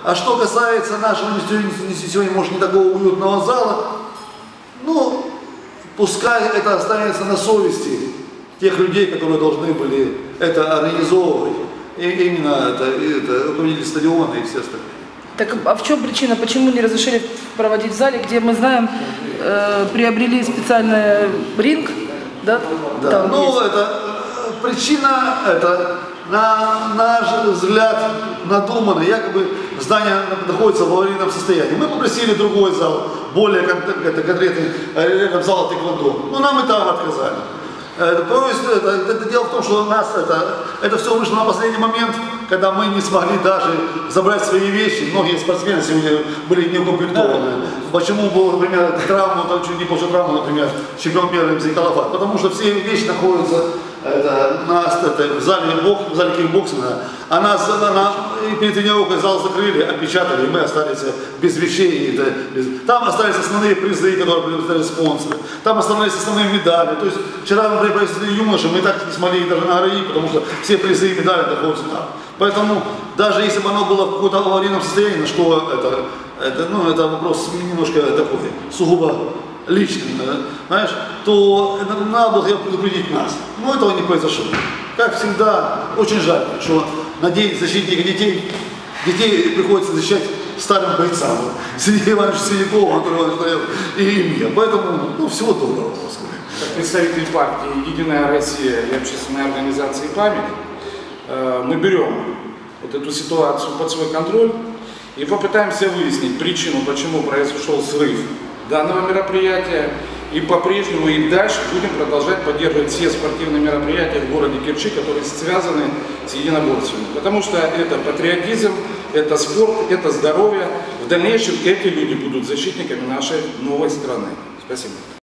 А что касается нашего сегодня, может, не такого уютного зала, ну, пускай это останется на совести тех людей, которые должны были это организовывать. И именно это руководители стадиона и все остальные. Так а в чем причина, почему не разрешили проводить в зале, где мы знаем, приобрели специальный ринг, да? Да. Ну, это причина, это, на наш взгляд, надуманно, якобы здание находится в аварийном состоянии. Мы попросили другой зал, более конкретный, рядом зал тэквондо, но нам и там отказали. То есть это дело в том, что у нас это все вышло на последний момент, когда мы не смогли даже забрать свои вещи. Многие спортсмены сегодня были не укомплектованы. Почему был, например, травму, там чуть не после травмы, например, чемпион мира Алексей Колофат? Потому что все вещи находятся в зале кикбоксинга. Перед тренировкой зал закрыли, опечатали, и мы остались без вещей. Там остались основные призы, которые предоставили спонсоры. Там остались основные медали. То есть вчера, например, провели юноши, мы так не смогли их даже наградить, потому что все призы и медали находятся там. Поэтому даже если бы оно было в каком-то аварийном состоянии, на что это вопрос немножко такой, сугубо личный, знаешь, то надо было предупредить нас. Но этого не произошло. Как всегда, очень жаль, что на день защитника детей приходится защищать старым бойцам. Сергея Ивановича Синякова, и мне. Поэтому, всего доброго. Как представитель партии «Единая Россия» и общественной организации «Память», мы берем вот эту ситуацию под свой контроль и попытаемся выяснить причину, почему произошел срыв данного мероприятия. И по-прежнему и дальше будем продолжать поддерживать все спортивные мероприятия в городе Керчи, которые связаны с единоборствами. Потому что это патриотизм, это спорт, это здоровье. В дальнейшем эти люди будут защитниками нашей новой страны. Спасибо.